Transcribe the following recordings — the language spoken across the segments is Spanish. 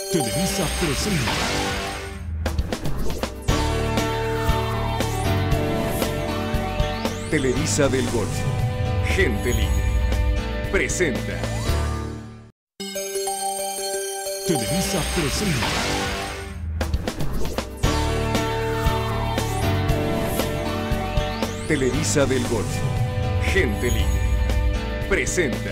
Televisa presenta. Televisa del Golfo, Gente Libre, presenta. Televisa presenta. Televisa del Golfo, Gente Libre, presenta.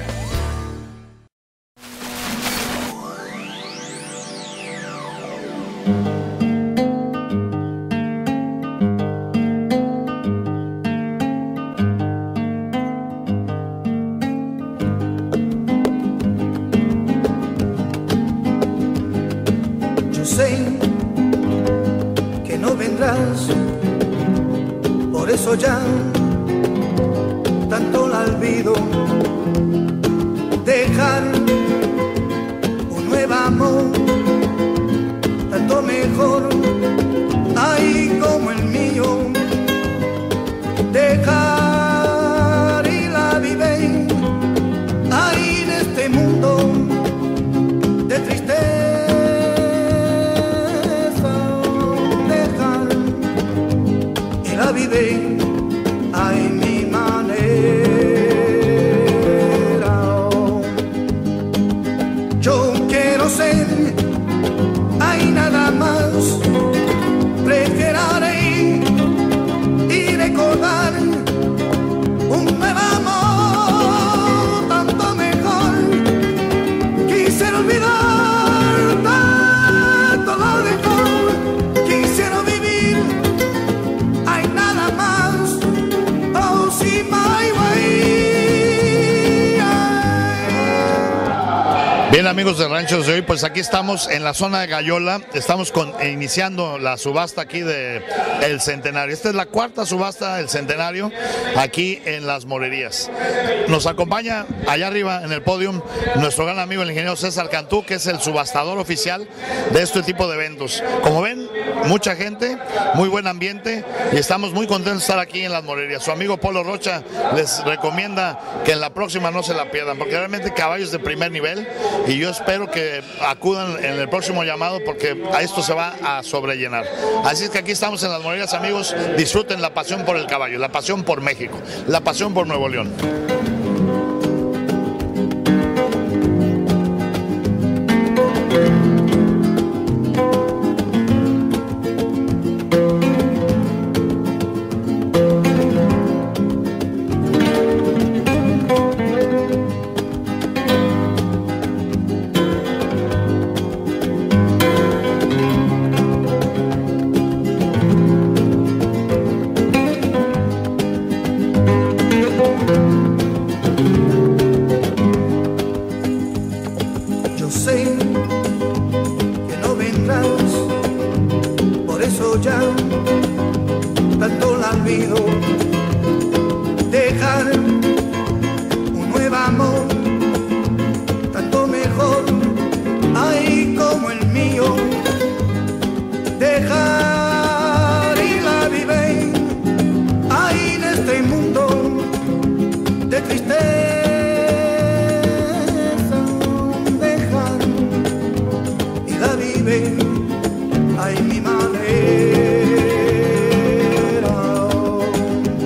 Yo sé que no vendrás, por eso ya tanto la olvido. Dejar un nuevo amor, tanto mejor, ay como el mío. Dejar y la vive, ay en este mundo de tristeza. Dejar y la vive, ay mi manera. Yo quiero ser, hay nada más, preferiré y recordar un nuevo amor, tanto mejor. Quisiera olvidar tanto lo mejor, quisiera vivir, hay nada más, oh sí, my way. Bien, amigos de Ranchos de hoy, pues aquí estamos en la zona de Gallola, estamos iniciando la subasta aquí de El Centenario. Esta es la cuarta subasta del Centenario aquí en Las Morerías. Nos acompaña allá arriba en el podio nuestro gran amigo el ingeniero César Cantú, que es el subastador oficial de este tipo de eventos. Como ven, mucha gente, muy buen ambiente y estamos muy contentos de estar aquí en Las Morerías. Su amigo Polo Rocha les recomienda que en la próxima no se la pierdan, porque realmente caballos de primer nivel, y yo espero que acudan en el próximo llamado porque a esto se va a sobrellenar. Así es que aquí estamos en Las Morerías, amigos, disfruten la pasión por el caballo, la pasión por México, la pasión por Nuevo León. Yo sé que no vendrás, por eso ya tanto la olvido. Dejar un nuevo amor, tanto mejor, ay como el mío. Dejar y la vive, ay en este mundo de tristeza. La vive, ay mi manera.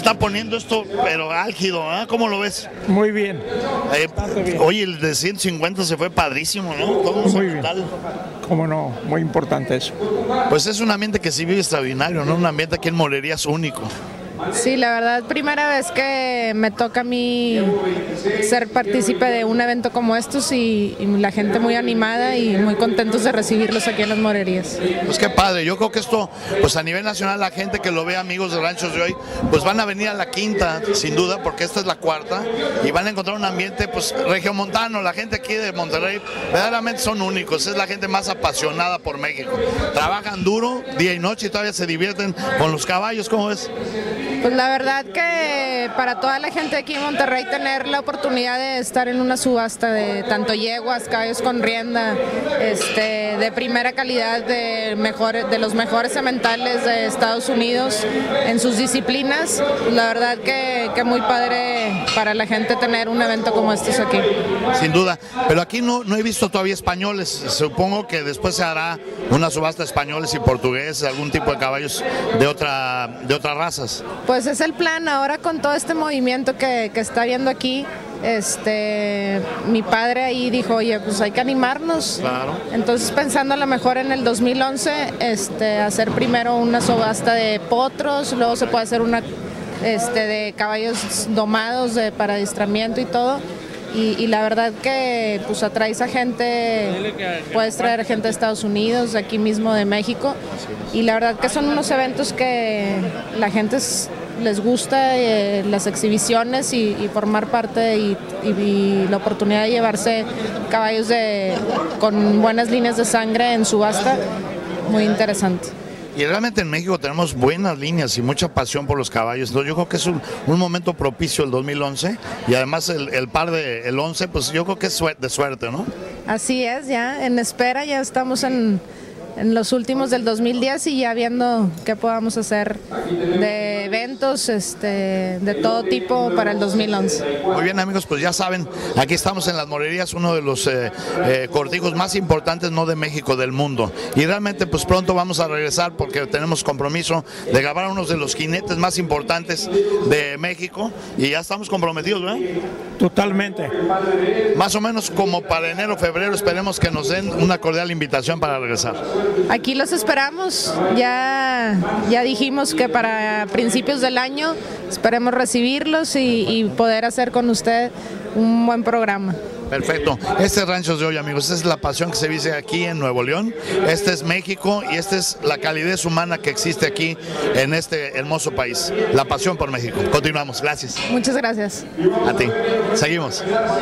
está poniendo esto, pero álgido, ¿eh? ¿Cómo lo ves? Muy bien. Bien. Oye, el de 150 se fue padrísimo, ¿no? Todo muy bien. Cómo no, muy importante eso. Pues es un ambiente que sí vive extraordinario, ¿no? Un ambiente aquí en Morerías único. Sí, la verdad, primera vez que me toca a mí ser partícipe de un evento como estos y la gente muy animada y muy contentos de recibirlos aquí en las Morerías. Pues qué padre, yo creo que esto, pues a nivel nacional la gente que lo ve, amigos de Ranchos de Hoy, pues van a venir a la quinta, sin duda, porque esta es la cuarta y van a encontrar un ambiente, pues regiomontano. La gente aquí de Monterrey verdaderamente son únicos, es la gente más apasionada por México. Trabajan duro, día y noche y todavía se divierten con los caballos, ¿cómo ves? Pues la verdad que para toda la gente aquí en Monterrey tener la oportunidad de estar en una subasta de tanto yeguas, caballos con rienda, de primera calidad, de los mejores sementales de Estados Unidos en sus disciplinas, la verdad que muy padre para la gente tener un evento como estos aquí. Sin duda, pero aquí no he visto todavía españoles, supongo que después se hará una subasta de españoles y portugueses, algún tipo de caballos de otras razas. Pues es el plan ahora con todo este movimiento que está viendo aquí. Mi padre ahí dijo, oye, pues hay que animarnos. Claro. Entonces pensando a lo mejor en el 2011, hacer primero una subasta de potros, luego se puede hacer una de caballos domados para adiestramiento y todo. Y la verdad que pues atraes a gente, puedes traer gente de Estados Unidos, de aquí mismo de México, y la verdad que son unos eventos que la gente les gusta, las exhibiciones y formar parte y la oportunidad de llevarse caballos con buenas líneas de sangre en subasta, muy interesante. Y realmente en México tenemos buenas líneas y mucha pasión por los caballos. Entonces yo creo que es un momento propicio el 2011 y además el par del 11, pues yo creo que es de suerte, ¿no? Así es, ya en espera, ya estamos en los últimos del 2010 y ya viendo qué podamos hacer de eventos de todo tipo para el 2011. Muy bien, amigos, pues ya saben, aquí estamos en las Morerías, uno de los cortijos más importantes, no de México, del mundo. Y realmente pues pronto vamos a regresar porque tenemos compromiso de grabar a uno de los jinetes más importantes de México y ya estamos comprometidos, ¿verdad? Totalmente. Más o menos como para enero, febrero, esperemos que nos den una cordial invitación para regresar. Aquí los esperamos, ya dijimos que para principios del año esperemos recibirlos y poder hacer con usted un buen programa. Perfecto. Este es Ranchos de Hoy, amigos. Esta es la pasión que se vive aquí en Nuevo León. Este es México y esta es la calidez humana que existe aquí en este hermoso país. La pasión por México. Continuamos. Gracias. Muchas gracias. A ti. Seguimos.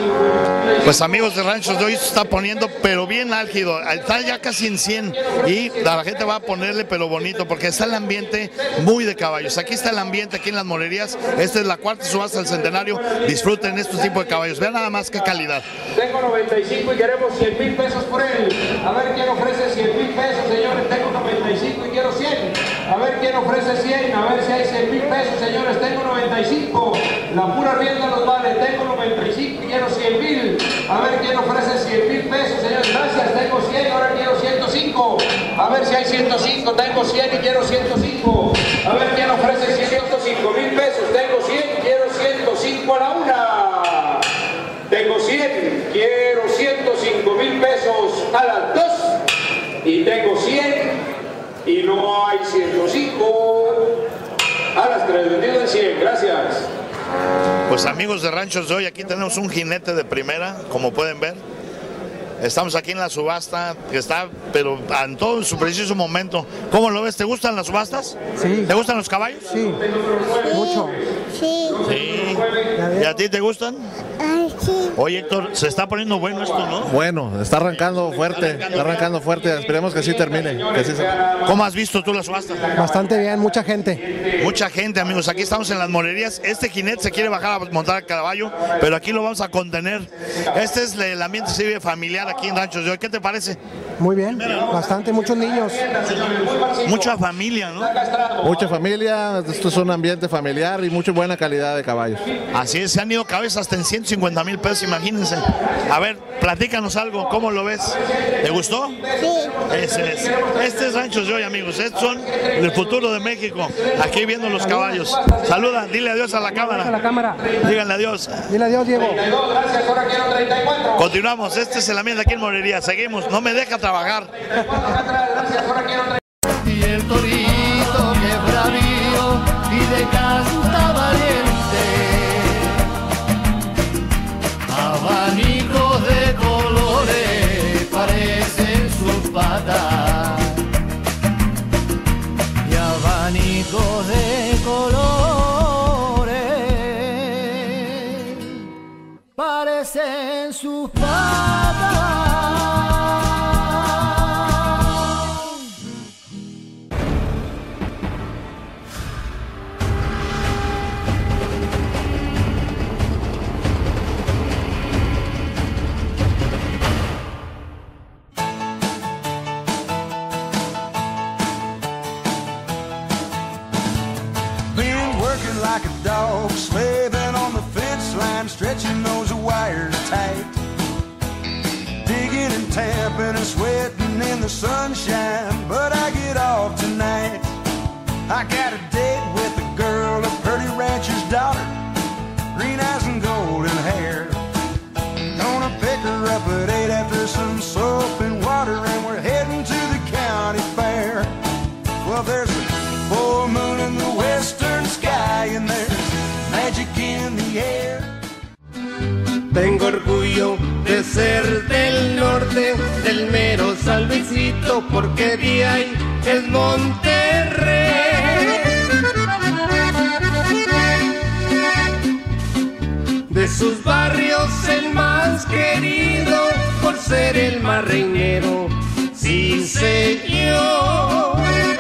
Pues amigos de Ranchos de Hoy se está poniendo pero bien álgido. Está ya casi en 100 y la gente va a ponerle pero bonito porque está el ambiente muy de caballos. Aquí está el ambiente aquí en las Morerías. Esta es la cuarta subasta del centenario. Disfruten estos tipos de caballos. Vean nada más qué calidad. Tengo 95 y queremos 100,000 pesos por él. A ver quién ofrece 100,000 pesos, señores. Tengo 95 y quiero 100. A ver quién ofrece 100. A ver si hay 100,000 pesos, señores. Tengo 95. La pura rienda los vale. Tengo 95 y quiero 100,000. A ver quién ofrece 100,000 pesos, señores. Gracias. Tengo 100. Ahora quiero 105. A ver si hay 105. Tengo 100 y quiero 105. A ver quién ofrece 105,000 pesos. Tengo 100 y quiero 105 a la una. Tengo 100, quiero 105,000 pesos a las 2 y tengo 100 y no hay 105 a las 3, vendido en 100, gracias. Pues amigos de Ranchos de Hoy, aquí tenemos un jinete de primera, como pueden ver. Estamos aquí en la subasta, que está, pero en todo su preciso momento. ¿Cómo lo ves? ¿Te gustan las subastas? Sí. ¿Te gustan los caballos? Sí, mucho. Sí. Sí. ¿Y a ti te gustan? Ay, sí. Oye, Héctor, se está poniendo bueno esto, ¿no? Bueno, está arrancando fuerte, esperemos que sí termine. Que sí se... ¿Cómo has visto tú la subasta? Bastante bien, mucha gente. Mucha gente, amigos, aquí estamos en las Morerías. Este jinete se quiere bajar a montar a caballo, pero aquí lo vamos a contener. Este es el ambiente civil familiar aquí en Ranchos de Hoy. ¿Qué te parece? Muy bien, bastante, muchos niños. Mucha familia, ¿no? Mucha familia, esto es un ambiente familiar y mucha buena calidad de caballos. Así es, se han ido cabezas hasta en 150,000 pesos, imagínense. A ver, platícanos algo, ¿cómo lo ves? ¿Te gustó? Sí. Este es Ranchos de Hoy, amigos. Estos son el futuro de México. Aquí viendo los caballos. Saluda, dile adiós a la cámara. A la cámara. Díganle adiós. Dile adiós, Diego. Gracias, ahora quiero 34. Continuamos, este es el ambiente aquí en Morelia. Seguimos, no me deja trabajar. Gracias, ahora quiero 34. Y el torito que es bravío y de casta valiente, abanicos de colores parecen sus patas, y abanicos de colores parecen sus patas. Like a dog slaving on the fence line, stretching those wires tight, digging and tamping and sweating in the sunshine, but I get off tonight. I got a date with a girl, a pretty rancher's daughter, green eyes and golden hair. Gonna pick her up at 8 after some soap and water, and we're heading to the county fair. Well, there's a full moon in the western sky, and there's magic in the air. Tengo orgullo de ser del norte, del mero San Luisito, porque de ahí es Monterrey. De sus barrios el más querido, por ser el más reinero, sí señor.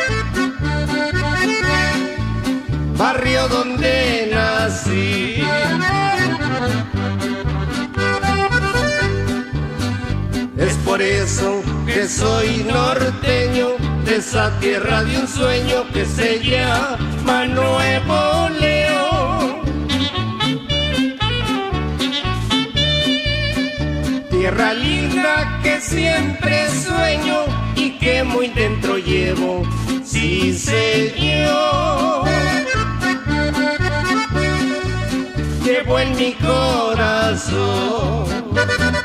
Barrio donde nací, es por eso que soy norteño, de esa tierra de un sueño que se llama Nuevo León. Tierra linda que siempre sueño y que muy dentro llevo, sí señor. Llevo en mi corazón.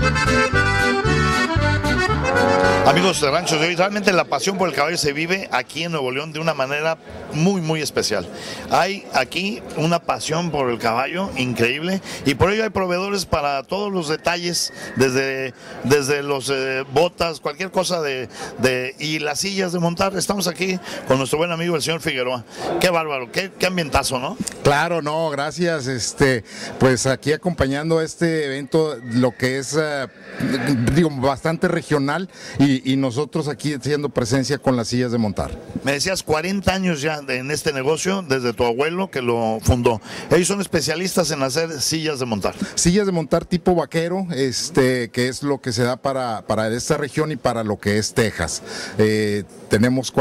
Amigos de Ranchos de Hoy, realmente la pasión por el caballo se vive aquí en Nuevo León de una manera muy, muy especial. Hay aquí una pasión por el caballo increíble, y por ello hay proveedores para todos los detalles, desde los botas, cualquier cosa y las sillas de montar. Estamos aquí con nuestro buen amigo el señor Figueroa. Qué bárbaro, qué ambientazo, ¿no? Claro, no, gracias. Pues aquí acompañando este evento, lo que es, bastante regional, y nosotros aquí haciendo presencia con las sillas de montar. Me decías 40 años ya en este negocio, desde tu abuelo que lo fundó. Ellos son especialistas en hacer sillas de montar. Sillas de montar tipo vaquero, que es lo que se da para esta región y para lo que es Texas. Tenemos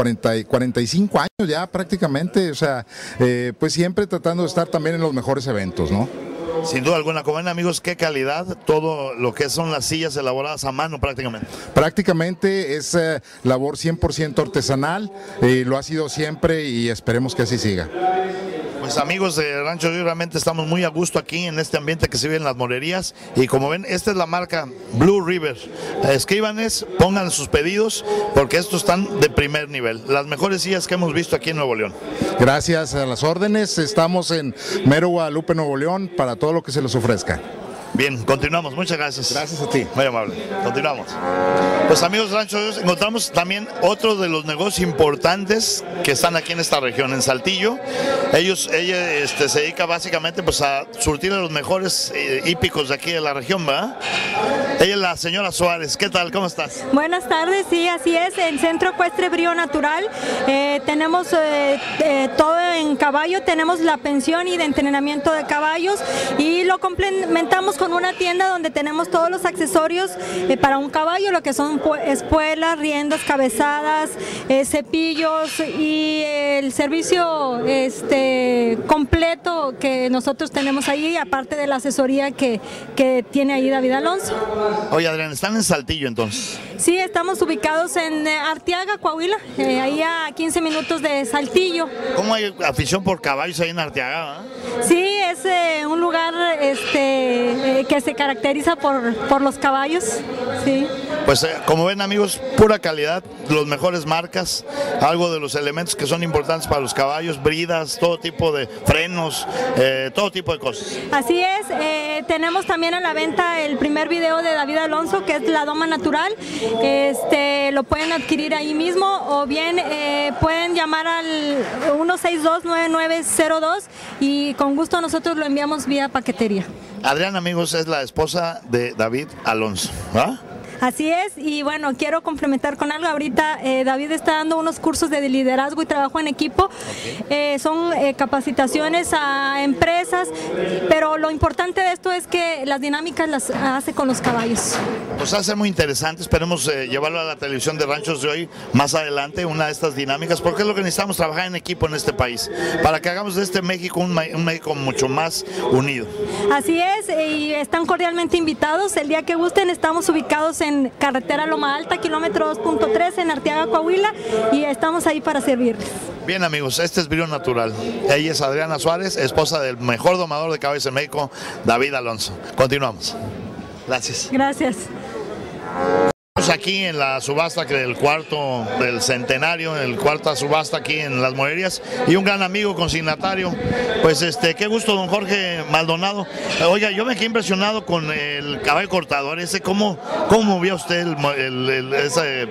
45 años ya prácticamente, o sea, pues siempre tratando de estar también en los mejores eventos, ¿no? Sin duda alguna. Como ven, amigos, qué calidad, todo lo que son las sillas elaboradas a mano prácticamente. Prácticamente es labor 100% artesanal, lo ha sido siempre y esperemos que así siga. Pues amigos de Rancho Hoy, realmente estamos muy a gusto aquí en este ambiente que se vive en las morerías, y como ven, esta es la marca Blue River. Escríbanles, pongan sus pedidos, porque estos están de primer nivel, las mejores sillas que hemos visto aquí en Nuevo León. Gracias a las órdenes, estamos en Mero Guadalupe, Nuevo León, para todo lo que se les ofrezca. Bien, continuamos, muchas gracias. Gracias a ti. Muy amable, continuamos. Pues amigos de Rancho Hoy, encontramos también otro de los negocios importantes que están aquí en esta región, en Saltillo. Ella se dedica básicamente pues a surtir a los mejores hípicos de aquí de la región, ¿verdad? Ella es la señora Suárez. ¿Qué tal? ¿Cómo estás? Buenas tardes, sí, así es, en Centro Ecuestre Brío Natural. Tenemos todo en caballo, tenemos la pensión y de entrenamiento de caballos, y lo complementamos con una tienda donde tenemos todos los accesorios para un caballo, lo que son espuelas, riendas, cabezadas, cepillos y el servicio completo que nosotros tenemos ahí, aparte de la asesoría que tiene ahí David Alonso. Oye, Adrián, ¿están en Saltillo entonces? Sí, estamos ubicados en Arteaga, Coahuila, ahí a 15 minutos de Saltillo. ¿Cómo hay afición por caballos ahí en Arteaga? Sí, es un lugar que se caracteriza por los caballos, sí. Pues como ven, amigos, pura calidad, los mejores marcas, algo de los elementos que son importantes para los caballos, bridas, todo tipo de frenos, todo tipo de cosas. Así es, tenemos también a la venta el primer video de David Alonso, que es La Doma Natural. Lo pueden adquirir ahí mismo o bien pueden llamar al 162-9902 y con gusto nosotros lo enviamos vía paquetería. Adrián, amigos, es la esposa de David Alonso, ¿ah? Así es, y bueno, quiero complementar con algo. Ahorita David está dando unos cursos de liderazgo y trabajo en equipo. Son capacitaciones a empresas, pero lo importante de esto es que las dinámicas las hace con los caballos. Pues va a ser muy interesante, esperemos llevarlo a la televisión de Ranchos de Hoy más adelante, una de estas dinámicas, porque es lo que necesitamos, trabajar en equipo en este país, para que hagamos de este México un México mucho más unido. Así es, y están cordialmente invitados. El día que gusten, estamos ubicados en carretera Loma Alta, kilómetro 2.3 en Arteaga, Coahuila, y estamos ahí para servirles. Bien, amigos, este es Brío Natural. Ella es Adriana Suárez, esposa del mejor domador de caballos en México, David Alonso. Continuamos. Gracias. Gracias. Aquí en la subasta del cuarto del centenario, en el cuarta subasta aquí en Las Morerías, y un gran amigo consignatario, pues qué gusto, don Jorge Maldonado. Oiga, yo me quedé impresionado con el caballo cortador ese. ¿Cómo vio usted ese?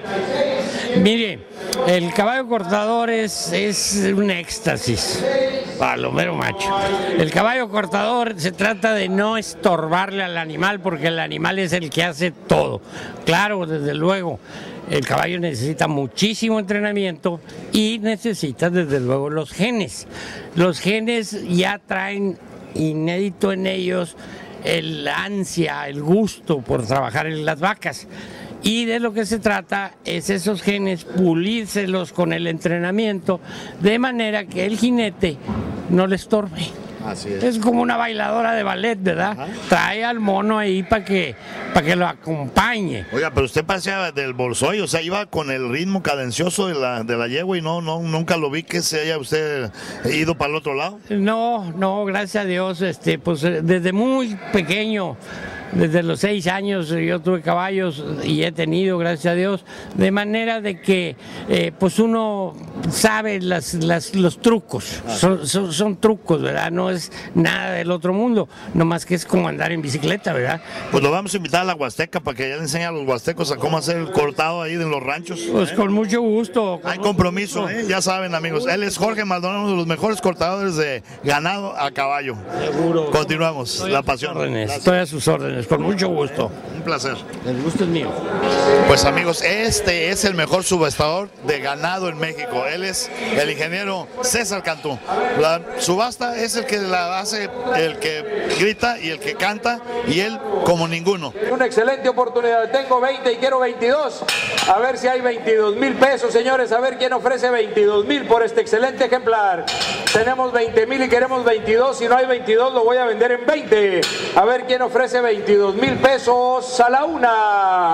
Mire, el caballo cortador es un éxtasis para lo mero macho. El caballo cortador se trata de no estorbarle al animal, porque el animal es el que hace todo. Claro, desde luego, el caballo necesita muchísimo entrenamiento y necesita desde luego los genes. Los genes ya traen inédito en ellos el ansia, el gusto por trabajar en las vacas. Y de lo que se trata es esos genes pulírselos con el entrenamiento, de manera que el jinete no le estorbe. Así es. Es como una bailadora de ballet, ¿verdad? Ajá. Trae al mono ahí para que lo acompañe. Oiga, pero usted parecía del Bolsoy, o sea, iba con el ritmo cadencioso de la yegua y nunca lo vi que se haya usted ido para el otro lado. No, gracias a Dios, pues desde muy pequeño, desde los 6 años yo tuve caballos y he tenido, gracias a Dios, de manera de que pues uno sabe los trucos, son trucos, ¿verdad? No es nada del otro mundo, nomás que es como andar en bicicleta, ¿verdad? Pues lo vamos a invitar a la Huasteca para que ya le enseñe a los huastecos a cómo hacer el cortado ahí en los ranchos. Pues con mucho gusto. Hay compromiso, ya saben, amigos. Él es Jorge Maldonado, uno de los mejores cortadores de ganado a caballo. Seguro. Continuamos, la pasión. Estoy a sus órdenes, con mucho gusto. Un placer. El gusto es mío. Pues amigos, este es el mejor subastador de ganado en México. Él es el ingeniero César Cantú. La subasta es el que la hace, el que grita y el que canta, y él como ninguno. Una excelente oportunidad. Tengo 20 y quiero 22. A ver si hay 22,000 pesos, señores. A ver quién ofrece 22,000 por este excelente ejemplar. Tenemos 20,000 y queremos 22. Si no hay 22, lo voy a vender en 20. A ver quién ofrece 22,000 pesos a la una.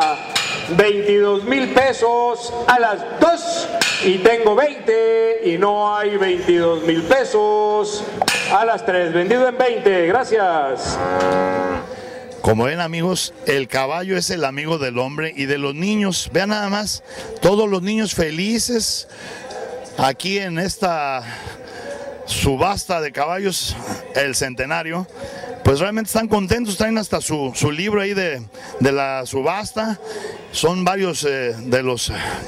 22,000 pesos a las 2 y tengo 20 y no hay 22,000 pesos a las 3. Vendido en 20, gracias. Como ven, amigos, el caballo es el amigo del hombre y de los niños. Vean nada más, todos los niños felices aquí en esta subasta de caballos, el centenario. Pues realmente están contentos, traen hasta su libro ahí de la subasta. Son varios de los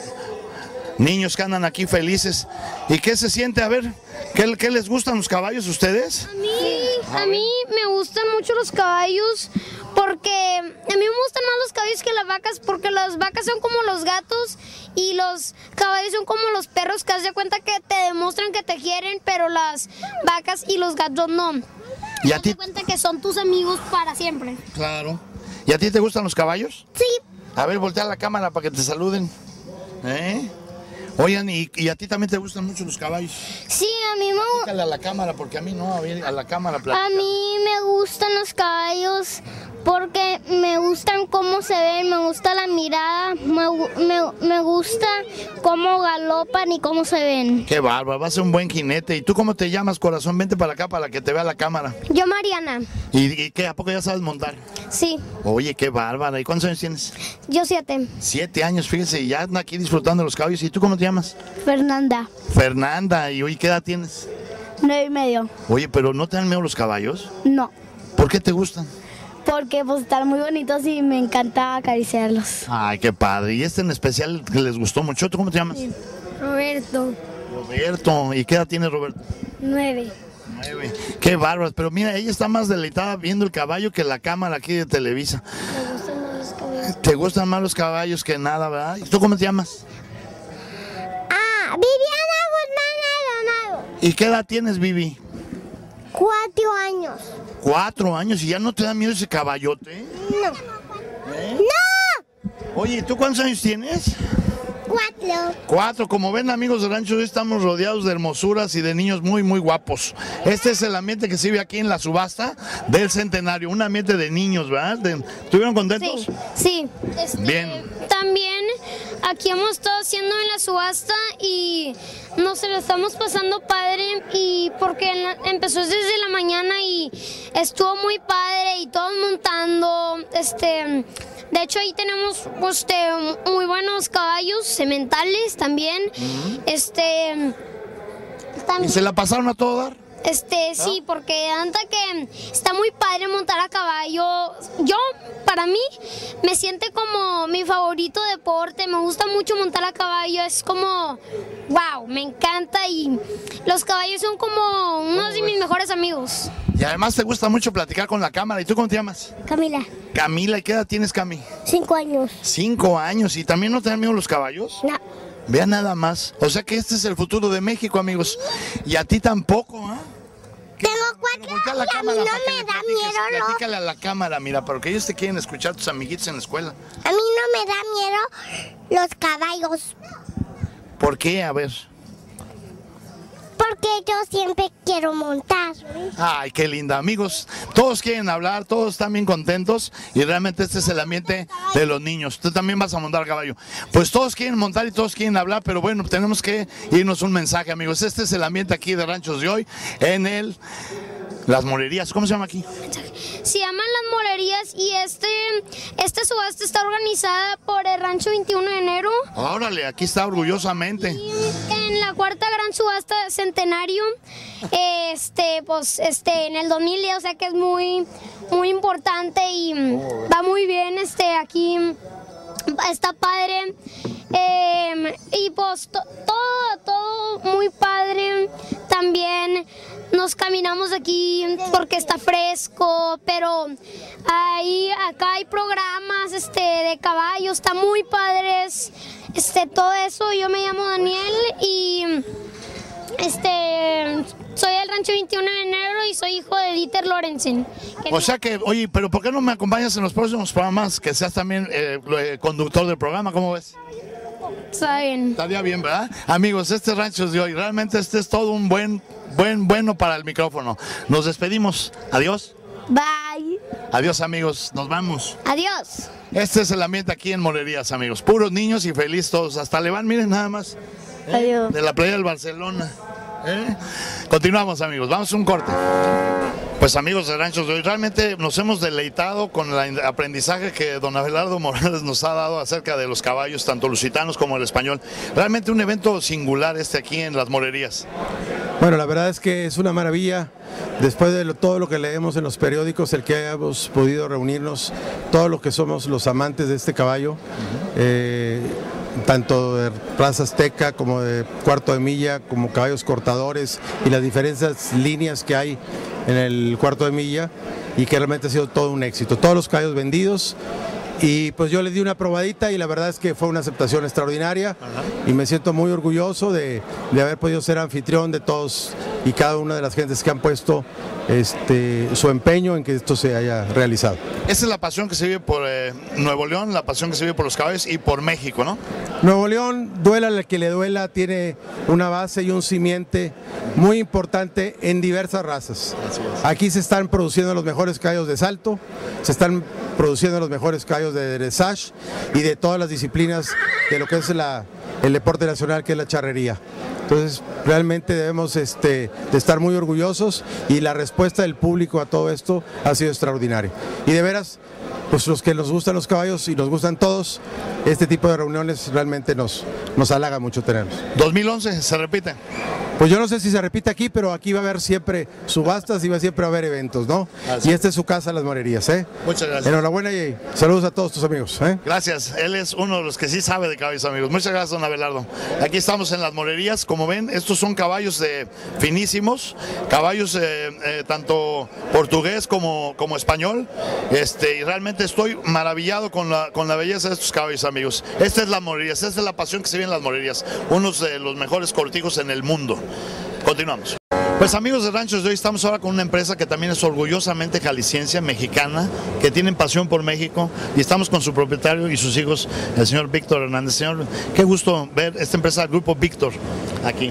niños que andan aquí felices. ¿Y qué se siente? A ver, ¿qué les gustan los caballos a ustedes? A mí me gustan mucho los caballos, porque a mí me gustan más los caballos que las vacas, porque las vacas son como los gatos y los caballos son como los perros, que haz de cuenta que te demuestran que te quieren, pero las vacas y los gatos no. ¿Y a ti? Te cuenta que son tus amigos para siempre. Claro. ¿Y a ti te gustan los caballos? Sí. A ver, voltea la cámara para que te saluden. Oigan, ¿y a ti también te gustan mucho los caballos? Sí, a mí me gustan. Dígale a la cámara, porque a mí no, a la cámara platica. A mí me gustan los caballos porque me gustan cómo se ven, me gusta la mirada, me gusta cómo galopan y cómo se ven. Qué bárbaro, vas a ser un buen jinete. ¿Y tú cómo te llamas, corazón? Vente para acá para que te vea la cámara. Yo, Mariana. ¿Y qué? ¿A poco ya sabes montar? Sí. Oye, qué bárbara. ¿Y cuántos años tienes? Yo 7. 7 años, fíjese, y ya andan aquí disfrutando de los caballos. ¿Y tú cómo te llamas? Fernanda. Fernanda. ¿Y hoy qué edad tienes? 9:30. Oye, ¿pero no te dan miedo los caballos? No. ¿Por qué te gustan? Porque pues están muy bonitos y me encanta acariciarlos. Ay, qué padre. ¿Y este en especial que les gustó mucho? ¿Tú cómo te llamas? Sí. Roberto. Roberto. ¿Y qué edad tienes, Roberto? 9. 9. Qué bárbaro. Pero mira, ella está más deleitada viendo el caballo que la cámara aquí de Televisa. Me gustan más los caballos. ¿Te gustan más los caballos que nada, verdad? ¿Y tú cómo te llamas? Viviana Guzmán Adonado. ¿Y qué edad tienes, Vivi? 4 años. 4 años. ¿Y ya no te da miedo ese caballote? No. ¡No! Oye, ¿tú cuántos años tienes? 4. 4. Como ven, amigos del rancho, hoy estamos rodeados de hermosuras y de niños muy, muy guapos. Este es el ambiente que se vive aquí en la subasta del centenario. Un ambiente de niños, ¿verdad? ¿Estuvieron contentos? Sí. Bien. También aquí hemos estado haciendo en la subasta y nos lo estamos pasando padre y porque empezó desde la mañana y estuvo muy padre y todos montando, de hecho ahí tenemos muy buenos caballos sementales también, ¿Y se la pasaron a todo dar? Sí, porque anda que está muy padre montar a caballo. Yo, para mí, me siente como mi favorito deporte. Me gusta mucho montar a caballo. Es como, wow, me encanta. Y los caballos son como unos de mis mejores amigos. Y además te gusta mucho platicar con la cámara. ¿Y tú cómo te llamas? Camila. Camila, ¿y qué edad tienes, Cami? 5 años. 5 años. ¿Y también no te dan miedo los caballos? No. Vean nada más. O sea que este es el futuro de México, amigos. Y a ti tampoco, ¿ah? Tengo 4 años y a mí no me da miedo. Platícale a la cámara, mira, porque ellos te quieren escuchar, tus amiguitos en la escuela. A mí no me da miedo los caballos. ¿Por qué? A ver. Porque yo siempre quiero montar. Ay, qué linda. Amigos, todos quieren hablar, todos están bien contentos y realmente este es el ambiente de los niños. Tú también vas a montar a caballo. Pues todos quieren montar y todos quieren hablar, pero bueno, tenemos que irnos un mensaje, amigos. Este es el ambiente aquí de Ranchos de Hoy en Las Molerías. ¿Cómo se llama aquí? Se llaman Las Molerías y esta subasta está organizada por el Rancho 21 de enero. Órale, aquí está orgullosamente. Y en la 4ª gran subasta centenario, en el 2010, o sea que es muy, muy importante y va muy bien, aquí está padre. Y pues todo muy padre. También nos caminamos aquí porque está fresco, pero acá hay programas de caballos, está muy padres, todo eso. Yo me llamo Daniel y soy del Rancho 21 de enero y soy hijo de Dieter Lorenzen. O sea que, oye, pero ¿por qué no me acompañas en los próximos programas? Que seas también conductor del programa, ¿cómo ves? Está bien. Estaría bien, ¿verdad? Amigos, este Ranchos de Hoy, realmente este es todo un bueno para el micrófono. Nos despedimos. Adiós. Bye. Adiós, amigos. Nos vamos. Adiós. Este es el ambiente aquí en Molerías, amigos. Puros niños y felices todos. Hasta le van, miren nada más. Adiós. De la playa del Barcelona. Continuamos, amigos. Vamos a un corte. Pues amigos de Ranchos de Hoy, realmente nos hemos deleitado con el aprendizaje que don Abelardo Morales nos ha dado acerca de los caballos, tanto lusitanos como el español. Realmente un evento singular aquí en Las Molerías. Bueno, la verdad es que es una maravilla, después de todo lo que leemos en los periódicos, el que hayamos podido reunirnos, todos los que somos los amantes de este caballo, tanto de raza azteca como de cuarto de milla, como caballos cortadores y las diferentes líneas que hay en el cuarto de milla, y que realmente ha sido todo un éxito. Todos los caballos vendidos Y pues yo les di una probadita y la verdad es que fue una aceptación extraordinaria. Y me siento muy orgulloso de haber podido ser anfitrión de todos y cada una de las gentes que han puesto su empeño en que esto se haya realizado. Esa es la pasión que se vive por Nuevo León, la pasión que se vive por los caballos y por México, ¿no? Nuevo León, duela al que le duela, tiene una base y un simiente muy importante en diversas razas. Aquí se están produciendo los mejores caballos de salto, se están produciendo los mejores caballos de dressage y de todas las disciplinas de lo que es el deporte nacional, que es la charrería. Entonces realmente debemos de estar muy orgullosos y la respuesta del público a todo esto ha sido extraordinaria. Y de veras, pues los que nos gustan los caballos y nos gustan todos, este tipo de reuniones realmente nos halaga mucho tenerlos. 2011, ¿se repite? Pues yo no sé si se repite aquí, pero aquí va a haber siempre subastas y va siempre a haber eventos, ¿no? Y esta es su casa, Las Morerías, ¿eh? Muchas gracias. Enhorabuena y saludos a todos tus amigos, ¿eh? Gracias, él es uno de los que sí sabe de caballos, amigos. Muchas gracias, don Abelardo. Aquí estamos en Las Morerías, como ven, estos son caballos finísimos, caballos tanto portugués como español, y realmente estoy maravillado con la belleza de estos caballos, amigos. Esta es Las Morerías, esta es la pasión que se vive en Las Morerías, unos de los mejores cortijos en el mundo. Continuamos. Pues amigos de Ranchos de hoy, estamos ahora con una empresa que también es orgullosamente jalisciense, mexicana, que tienen pasión por México, y estamos con su propietario y sus hijos, el señor Víctor Hernández. Señor, qué gusto ver esta empresa, el Grupo Víctor, aquí.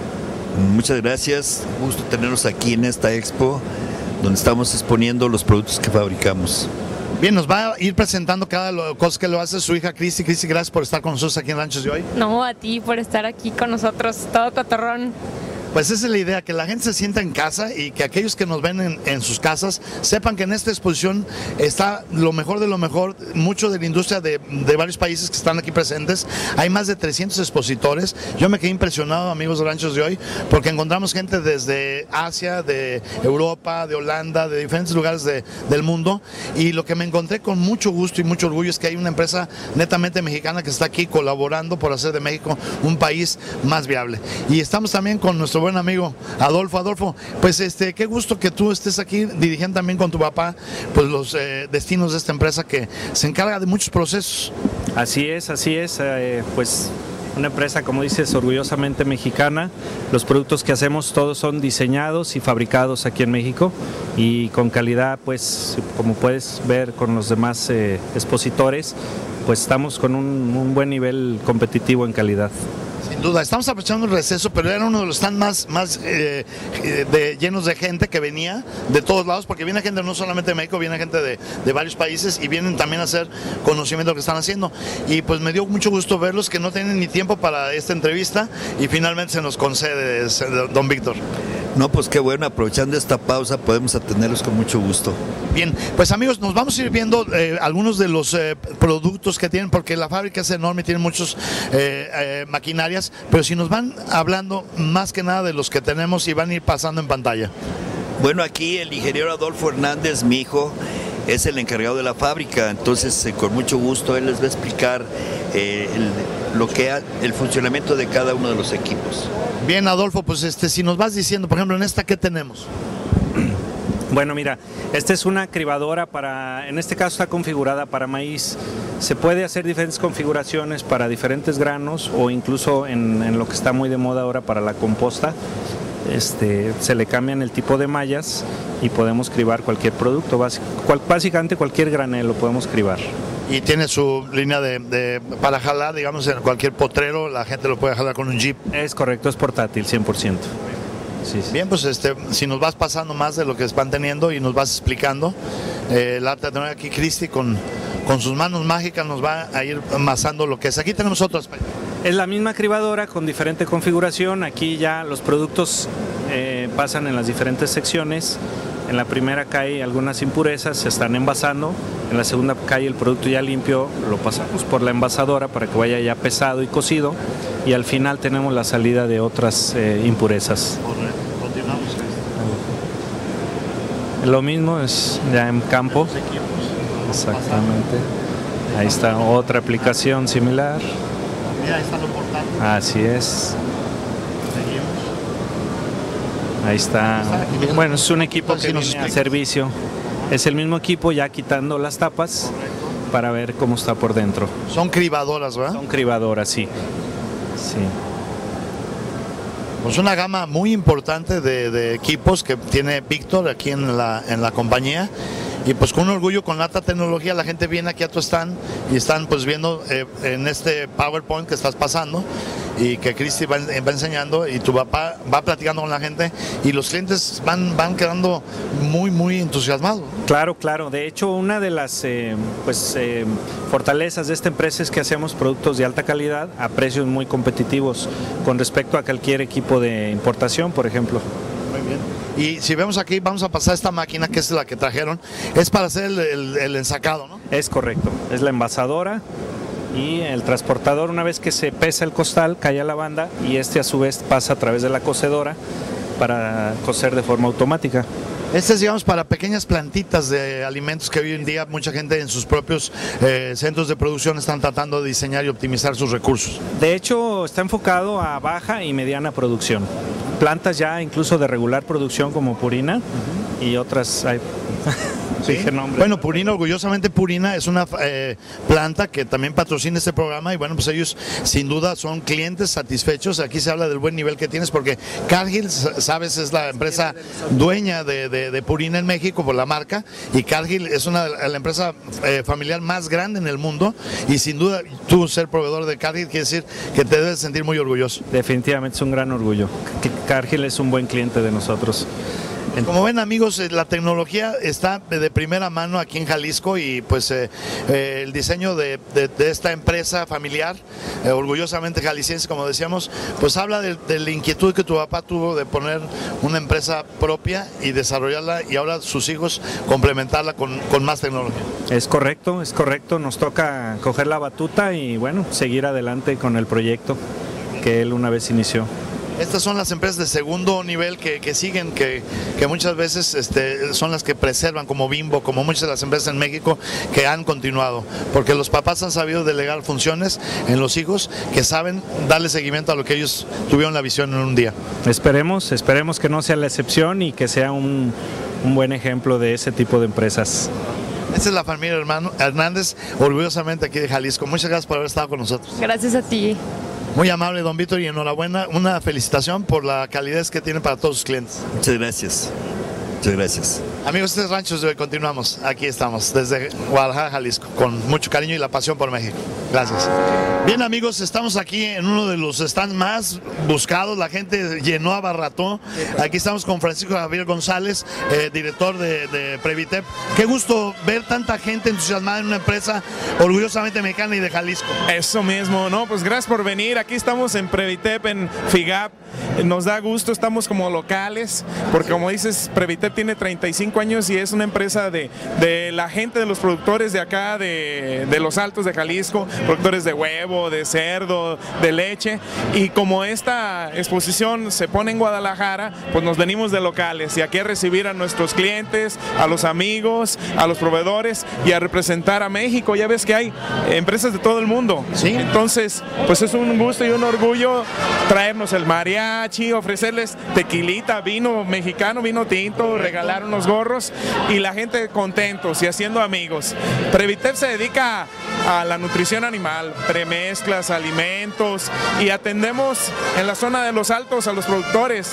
Muchas gracias, gusto tenerlos aquí en esta expo, donde estamos exponiendo los productos que fabricamos. Bien, nos va a ir presentando cada cosa que lo hace su hija Cristi. Cristi, gracias por estar con nosotros aquí en Ranchos de hoy. No, a ti por estar aquí con nosotros, todo cotorrón. Pues esa es la idea, que la gente se sienta en casa y que aquellos que nos ven en sus casas sepan que en esta exposición está lo mejor de lo mejor, mucho de la industria de varios países que están aquí presentes. Hay más de 300 expositores. Yo me quedé impresionado, amigos de Ranchos de hoy, porque encontramos gente desde Asia, de Europa, de Holanda, de diferentes lugares del mundo, y lo que me encontré con mucho gusto y mucho orgullo es que hay una empresa netamente mexicana que está aquí colaborando por hacer de México un país más viable. Y estamos también con nuestro buen amigo Adolfo. Adolfo, pues qué gusto que tú estés aquí dirigiendo también con tu papá pues los destinos de esta empresa que se encarga de muchos procesos. Así es, pues una empresa, como dices, orgullosamente mexicana. Los productos que hacemos todos son diseñados y fabricados aquí en México y con calidad, pues como puedes ver con los demás expositores, pues estamos con un buen nivel competitivo en calidad. Sin duda, estamos aprovechando el receso, pero era uno de los stands más llenos de gente que venía de todos lados, porque viene gente no solamente de México, viene gente de varios países y vienen también a hacer conocimiento de lo que están haciendo. Y pues me dio mucho gusto verlos, que no tienen ni tiempo para esta entrevista y finalmente se nos concede, don Víctor. No, pues qué bueno, aprovechando esta pausa podemos atenderlos con mucho gusto. Bien, pues amigos, nos vamos a ir viendo algunos de los productos que tienen, porque la fábrica es enorme, tiene muchos maquinarias, pero si nos van hablando más que nada de los que tenemos y van a ir pasando en pantalla. Bueno, aquí el ingeniero Adolfo Hernández, mi hijo, es el encargado de la fábrica, entonces con mucho gusto él les va a explicar el funcionamiento de cada uno de los equipos. Bien, Adolfo, pues si nos vas diciendo, por ejemplo, en esta, ¿qué tenemos? Bueno, mira, esta es una cribadora en este caso está configurada para maíz. Se puede hacer diferentes configuraciones para diferentes granos o incluso en lo que está muy de moda ahora para la composta. Se le cambian el tipo de mallas y podemos cribar cualquier producto, básicamente cualquier granel lo podemos cribar. Y tiene su línea para jalar, digamos, en cualquier potrero, la gente lo puede jalar con un jeep. Es correcto, es portátil, 100%. Sí. Bien, pues si nos vas pasando más de lo que van teniendo y nos vas explicando, la arte de tener aquí Cristi con sus manos mágicas nos va a ir amasando lo que es. Aquí tenemos otro aspecto. Es la misma cribadora con diferente configuración. Aquí ya los productos pasan en las diferentes secciones. En la primera cae algunas impurezas, se están envasando. En la segunda cae el producto ya limpio, lo pasamos por la envasadora para que vaya ya pesado y cocido. Y al final tenemos la salida de otras impurezas. Continuamos. Lo mismo es ya en campo. Exactamente. Ahí está otra aplicación similar. Mira, ahí está lo portátil. Así es. Ahí está. Bueno, es un equipo que viene a servicio. Es el mismo equipo ya quitando las tapas para ver cómo está por dentro. Son cribadoras, ¿verdad? Son cribadoras, sí. Sí. Pues una gama muy importante de equipos que tiene Víctor aquí en la compañía. Y pues con un orgullo, con alta tecnología, la gente viene aquí a tu stand y están pues viendo en este PowerPoint que estás pasando y que Cristi va enseñando, y tu papá va platicando con la gente y los clientes van quedando muy entusiasmados. Claro, claro. De hecho, una de las fortalezas de esta empresa es que hacemos productos de alta calidad a precios muy competitivos con respecto a cualquier equipo de importación, por ejemplo. Muy bien. Y si vemos aquí, vamos a pasar esta máquina, que es la que trajeron, es para hacer el ensacado, ¿no? Es correcto, es la envasadora y el transportador. Una vez que se pesa el costal, cae a la banda y este a su vez pasa a través de la cocedora para cocer de forma automática. Este es, digamos, para pequeñas plantitas de alimentos que hoy en día mucha gente en sus propios centros de producción están tratando de diseñar y optimizar sus recursos. De hecho, está enfocado a baja y mediana producción. Plantas ya incluso de regular producción como Purina y otras hay. ¿Sí? Bueno, Purina, orgullosamente Purina es una planta que también patrocina este programa y bueno, pues ellos sin duda son clientes satisfechos. Aquí se habla del buen nivel que tienes porque Cargill, sabes, es la empresa dueña de Purina en México por la marca, y Cargill es la empresa familiar más grande en el mundo, y sin duda tú ser proveedor de Cargill quiere decir que te debes sentir muy orgulloso. Definitivamente es un gran orgullo. Cargill es un buen cliente de nosotros. Como ven, amigos, la tecnología está de primera mano aquí en Jalisco y pues el diseño de esta empresa familiar, orgullosamente jalisciense, como decíamos, pues habla de la inquietud que tu papá tuvo de poner una empresa propia y desarrollarla, y ahora sus hijos complementarla con más tecnología. Es correcto, nos toca coger la batuta y bueno, seguir adelante con el proyecto que él una vez inició. Estas son las empresas de segundo nivel que siguen, que muchas veces son las que preservan, como Bimbo, como muchas de las empresas en México que han continuado, porque los papás han sabido delegar funciones en los hijos que saben darle seguimiento a lo que ellos tuvieron la visión en un día. Esperemos que no sea la excepción y que sea un buen ejemplo de ese tipo de empresas. Esta es la familia Hernández, orgullosamente aquí de Jalisco. Muchas gracias por haber estado con nosotros. Gracias a ti. Muy amable, don Víctor, y enhorabuena, una felicitación por la calidez que tiene para todos sus clientes. Muchas gracias. Muchas gracias. Amigos, este es Ranchos de hoy, continuamos. Aquí estamos, desde Guadalajara, Jalisco, con mucho cariño y la pasión por México. Gracias. Bien, amigos, estamos aquí en uno de los stands más buscados. La gente llenó, abarrató. Aquí estamos con Francisco Javier González, director de Previtep. Qué gusto ver tanta gente entusiasmada en una empresa orgullosamente mexicana y de Jalisco. Eso mismo, ¿no? Pues gracias por venir. Aquí estamos en Previtep, en FIGAP. Nos da gusto, estamos como locales, porque como dices, Previtep tiene 35 años y es una empresa de la gente, de los productores de acá, de los Altos de Jalisco, productores de huevo, de cerdo, de leche, y como esta exposición se pone en Guadalajara, pues nos venimos de locales y aquí a recibir a nuestros clientes, a los amigos, a los proveedores y a representar a México. Ya ves que hay empresas de todo el mundo. ¿Sí? Entonces, pues es un gusto y un orgullo traernos el mariachi, ofrecerles tequilita, vino mexicano, vino tinto, regalar unos gorros y la gente contentos y haciendo amigos. Previtep se dedica a la nutrición animal, premezclas, alimentos, y atendemos en la zona de los Altos a los productores.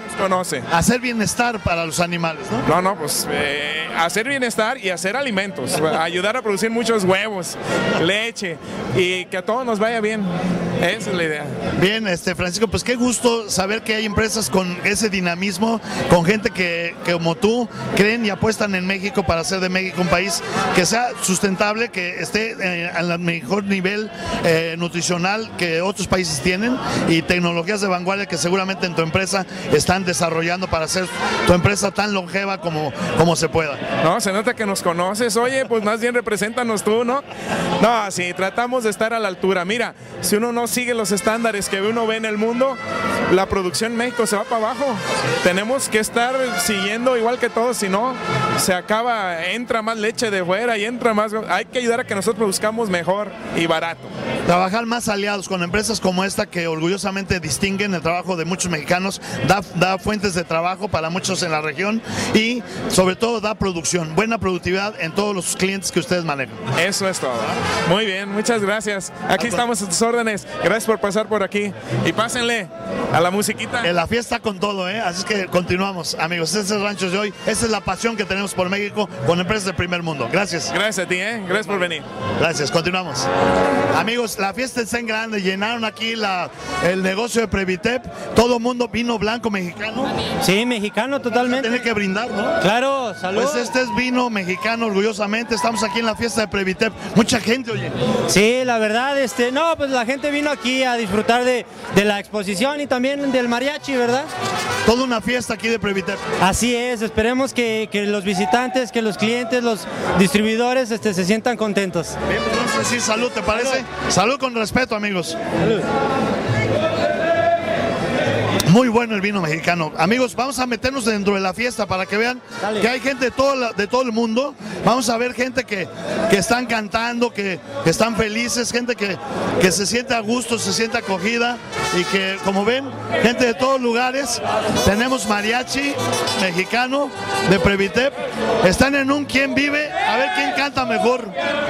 Hacer bienestar para los animales, ¿no? No, pues hacer bienestar y hacer alimentos, ayudar a producir muchos huevos, leche, y que a todos nos vaya bien. Esa es la idea. Bien, Francisco, pues qué gusto saber que hay empresas con ese dinamismo, con gente que como tú creen y apuestan en México para hacer de México un país que sea sustentable, que esté al mejor nivel nutricional que otros países tienen, y tecnologías de vanguardia que seguramente en tu empresa están desarrollando para hacer tu empresa tan longeva como se pueda. No, se nota que nos conoces. Oye, pues más bien represéntanos tú, ¿no? No, sí, tratamos de estar a la altura. Mira, si uno no sigue los estándares que uno ve en el mundo, la producción en México se va para abajo. Tenemos que estar siguiendo igual que todos, si no, se acaba, entra más leche de fuera y entra más. Hay que ayudar a que nosotros produzcamos mejor y barato. Trabajar más aliados con empresas como esta que orgullosamente distinguen el trabajo de muchos mexicanos, da fuentes de trabajo para muchos en la región y sobre todo da producción, buena productividad en todos los clientes que ustedes manejan. Eso es todo. Muy bien, muchas gracias. Aquí estamos a tus órdenes. Gracias por pasar por aquí. Y pásenle a la musiquita. En la fiesta con todo, así es que continuamos, amigos. Este es el Rancho de hoy. Esta es la pasión que tenemos por México con empresas del primer mundo. Gracias. Gracias a ti, Gracias por venir. Gracias, continuamos. Amigos, la fiesta está en grande. Llenaron aquí el negocio de Previtep. Todo mundo vino blanco mexicano. Sí, mexicano totalmente. Tiene que brindar, ¿no? Claro, salud. Pues este es vino mexicano, orgullosamente. Estamos aquí en la fiesta de Previtep. Mucha gente, oye. Sí, la verdad, no, pues la gente vino aquí a disfrutar de la exposición y también del mariachi, ¿verdad? Toda una fiesta aquí de Previtep. Así es, esperemos que los visitantes, que los clientes, los distribuidores se sientan contentos. Bien, pues vamos a decir salud, ¿te parece? Salud con respeto, amigos. Salud. Muy bueno el vino mexicano. Amigos, vamos a meternos dentro de la fiesta para que vean que hay gente de todo el mundo. Vamos a ver gente que están cantando, que están felices, gente que se siente a gusto, se siente acogida y que, como ven, gente de todos lugares. Tenemos mariachi mexicano de Previtep. Están en un ¿Quién vive? A ver quién canta mejor.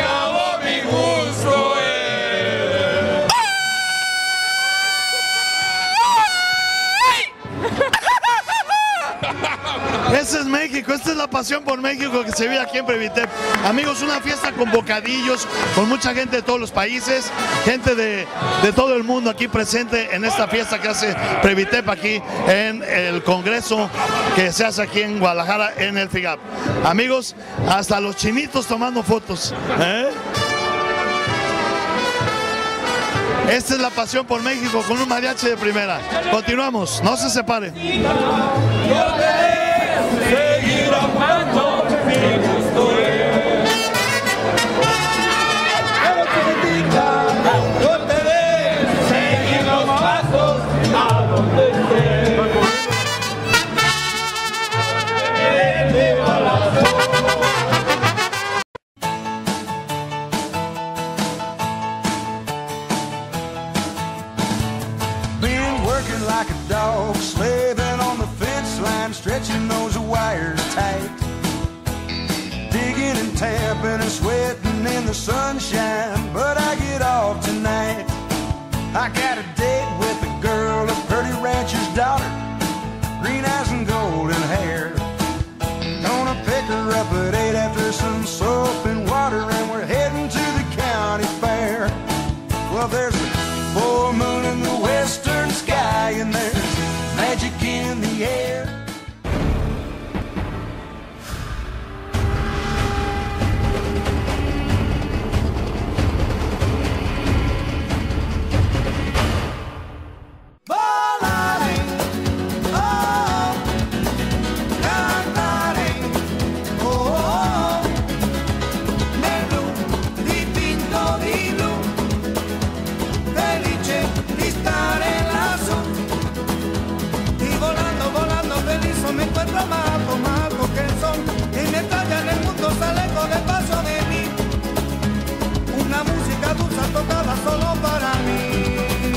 Ese es México, esta es la pasión por México que se vive aquí en Previtep. Amigos, una fiesta con bocadillos, con mucha gente de todos los países, gente de todo el mundo aquí presente en esta fiesta que hace Previtep aquí en el congreso que se hace aquí en Guadalajara en el FIGAP. Amigos, hasta los chinitos tomando fotos. Esta es la pasión por México con un mariachi de primera. Continuamos, no se separe. Seguir amando, mi gusto es. No te dejes seguir los pasos a donde estés. Been working like a dog, slaving on the fence line, stretching those wires tight, digging and tamping and sweating in the sunshine, but I get off tonight. I got a date with a girl, a pretty rancher's daughter, green eyes and golden hair. Gonna pick her up at 8 after some soap and water, and we're heading to the county fair. Well, there's a full moon in the western sky, and there's magic in the air. Me encuentro más que son y me talla en el mundo, sale con el paso de mí. Una música dulce tocada solo para mí.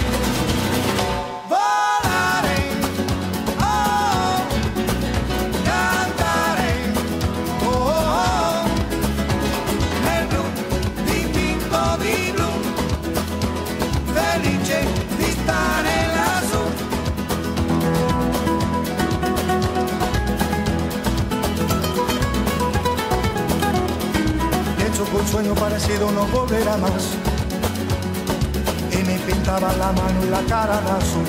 Volaré, oh, cantaré, oh, oh, nel blu dipinto di blu, felice di stare lassù. Un sueño parecido no volverá más, y me pintaba la mano y la cara de azul,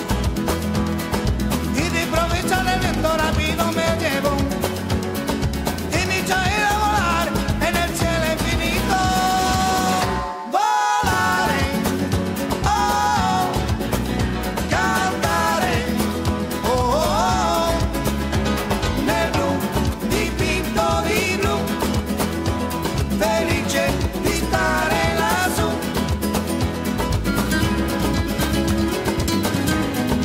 y de improviso el viento rápido me llevó y me echó a ir a volar en el cielo infinito. Volaré, oh, cantaré, oh, oh, nel blu dipinto di blu, felice di stare lassù.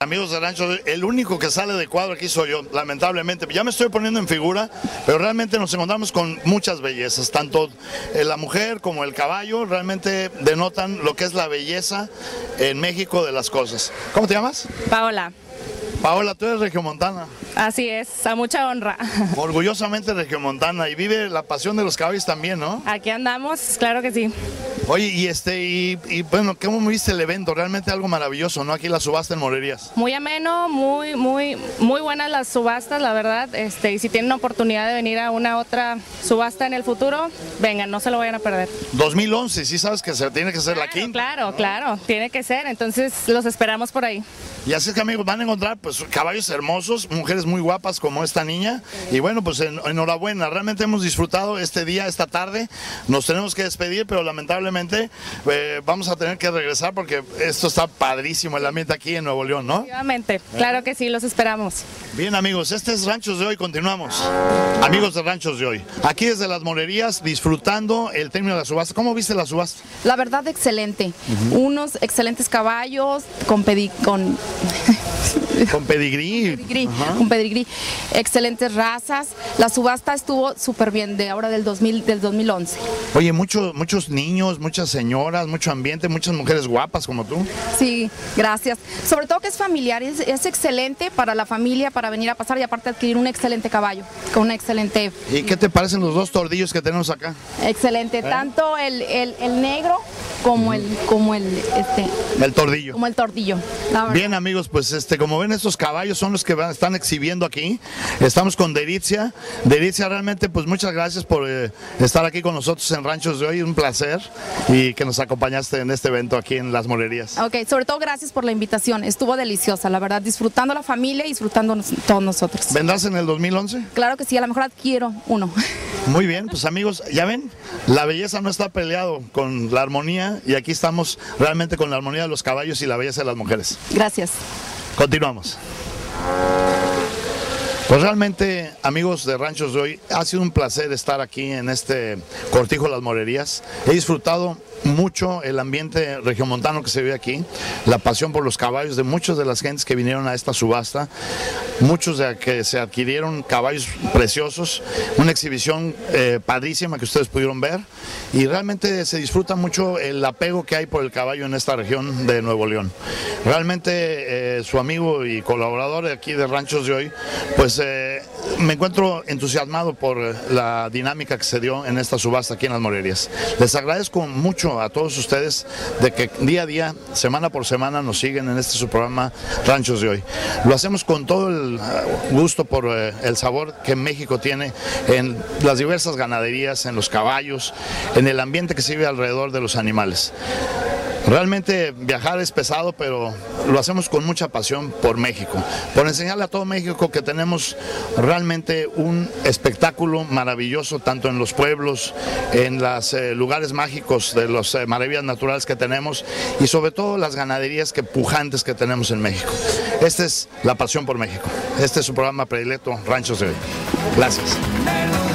Amigos de Rancho, el único que sale de cuadro aquí soy yo, lamentablemente. Ya me estoy poniendo en figura, pero realmente nos encontramos con muchas bellezas, tanto la mujer como el caballo, realmente denotan lo que es la belleza en México de las cosas. ¿Cómo te llamas? Paola. Paola, tú eres regiomontana. Así es, a mucha honra. Orgullosamente regiomontana, y vive la pasión de los caballos también, ¿no? Aquí andamos, claro que sí. Oye, y bueno, ¿cómo viste el evento? Realmente algo maravilloso, ¿no? Aquí la subasta en Morerías. Muy ameno, muy buenas las subastas, la verdad. Y si tienen la oportunidad de venir a una otra subasta en el futuro, vengan, no se lo vayan a perder. 2011, sí sabes que se tiene que ser la quinta. Claro, tiene que ser, entonces los esperamos por ahí. Y así es que, amigos, van a encontrar pues caballos hermosos, mujeres muy guapas como esta niña, y bueno, pues enhorabuena, realmente hemos disfrutado este día, esta tarde. Nos tenemos que despedir, pero lamentablemente vamos a tener que regresar porque esto está padrísimo, el ambiente aquí en Nuevo León, ¿no? Efectivamente, claro que sí, los esperamos. Bien, amigos, este es Ranchos de Hoy, continuamos. Amigos de Ranchos de Hoy, aquí desde las Morerías, disfrutando el término de la subasta. ¿Cómo viste la subasta? La verdad, excelente. Unos excelentes caballos con pedigrí. Con pedigrí, excelentes razas. La subasta estuvo súper bien de ahora del 2011. Oye, muchos niños, muchas señoras, mucho ambiente, muchas mujeres guapas como tú. Sí, gracias. Sobre todo que es familiar, es excelente para la familia, para venir a pasar y aparte adquirir un excelente caballo, con una excelente... ¿Y qué te parecen los dos tordillos que tenemos acá? Excelente, tanto el negro como el tordillo. Como el tordillo. Bien, amigos, pues como ven, estos caballos son los que están exhibiendo aquí. Estamos con Delicia. Delicia, realmente pues muchas gracias por estar aquí con nosotros en Ranchos de Hoy, un placer, y que nos acompañaste en este evento aquí en Las Morerías. Ok, sobre todo gracias por la invitación, estuvo deliciosa, la verdad, disfrutando la familia y disfrutando todos nosotros. ¿Vendrás en el 2011? Claro que sí, a lo mejor adquiero uno. Muy bien, pues amigos, ya ven, la belleza no está peleado con la armonía, y aquí estamos realmente con la armonía de los caballos y la belleza de las mujeres. Gracias. Continuamos. Pues realmente, amigos de Ranchos de Hoy, ha sido un placer estar aquí en este Cortijo de las Morerías. He disfrutado mucho el ambiente regiomontano que se vive aquí, la pasión por los caballos de muchas de las gentes que vinieron a esta subasta, muchos de que se adquirieron caballos preciosos, una exhibición padrísima que ustedes pudieron ver, y realmente se disfruta mucho el apego que hay por el caballo en esta región de Nuevo León. Realmente su amigo y colaborador aquí de Ranchos de Hoy, pues me encuentro entusiasmado por la dinámica que se dio en esta subasta aquí en Las Morerías. Les agradezco mucho a todos ustedes de que día a día, semana por semana, nos siguen en este su programa Ranchos de Hoy. Lo hacemos con todo el gusto por el sabor que México tiene en las diversas ganaderías, en los caballos, en el ambiente que se vive alrededor de los animales. Realmente viajar es pesado, pero lo hacemos con mucha pasión por México, por enseñarle a todo México que tenemos realmente un espectáculo maravilloso, tanto en los pueblos, en los lugares mágicos de las maravillas naturales que tenemos, y sobre todo las ganaderías pujantes que tenemos en México. Esta es la pasión por México. Este es su programa predilecto, Ranchos de Hoy. Gracias.